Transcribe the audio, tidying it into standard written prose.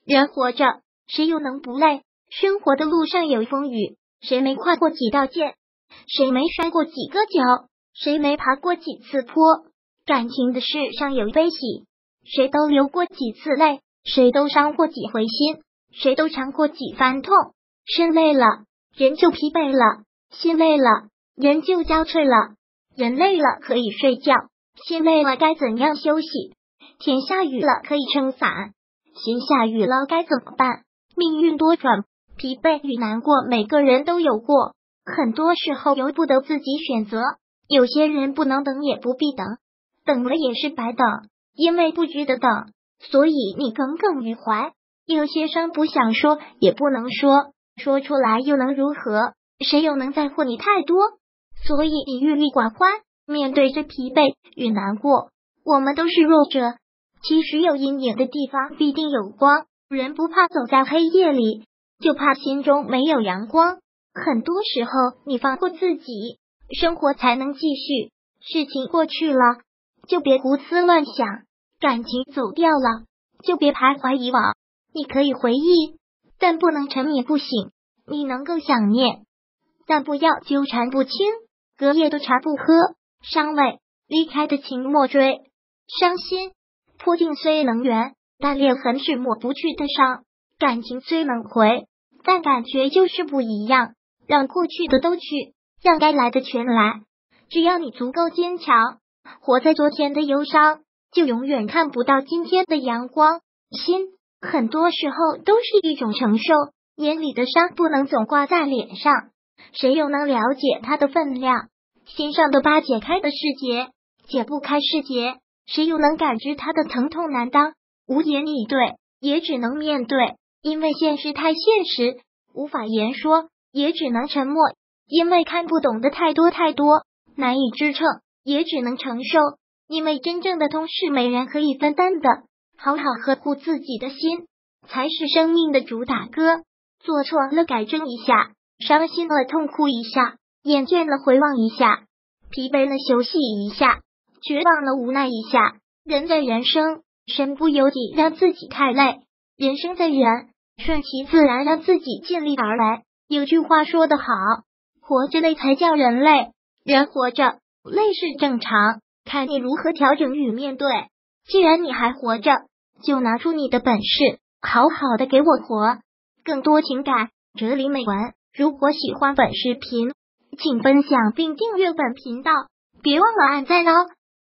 人活着，谁又能不累？生活的路上有风雨，谁没跨过几道剑？谁没摔过几个跤？谁没爬过几次坡？感情的事上有悲喜，谁都流过几次泪，谁都伤过几回心，谁都尝过几番痛。身累了，人就疲惫了；心累了，人就交瘁了。人累了可以睡觉，心累了该怎样休息？天下雨了可以撑伞，心下雨了该怎么办？命运多舛，疲惫与难过每个人都有过，很多时候由不得自己选择。有些人不能等也不必等，等了也是白等，因为不值得等，所以你耿耿于怀。有些伤不想说也不能说，说出来又能如何？谁又能在乎你太多？所以你郁郁寡欢，面对着疲惫与难过，我们都是弱者。其实有阴影的地方必定有光，人不怕走在黑夜里，就怕心中没有阳光。很多时候你放过自己，生活才能继续。事情过去了，就别胡思乱想；感情走掉了，就别徘徊以往。你可以回忆，但不能沉迷不醒；你能够想念，但不要纠缠不清。隔夜的茶不喝，伤胃；离开的情莫追，伤心。破镜虽能圆，但裂痕是抹不去的伤。感情虽能回，但感觉就是不一样。让过去的都去，让该来的全来。只要你足够坚强，活在昨天的忧伤，就永远看不到今天的阳光。心很多时候都是一种承受，眼里的伤不能总挂在脸上，谁又能了解它的分量？心上的疤解开的是结，解不开是结，谁又能感知它的疼痛难当？无言以对，也只能面对，因为现实太现实，无法言说，也只能沉默，因为看不懂的太多太多，难以支撑，也只能承受，因为真正的痛是没人可以分担的。好好呵护自己的心，才是生命的主打歌。做错了改正一下，伤心了痛哭一下，厌倦了回望一下，疲惫了休息一下，绝望了无奈一下。人的人生，身不由己让自己太累；人生的人，顺其自然让自己尽力而为。有句话说得好，活着累才叫人累，人活着累是正常，看你如何调整与面对。既然你还活着，就拿出你的本事，好好的给我活。更多情感哲理美文，如果喜欢本视频，请分享并订阅本频道，别忘了按赞哦。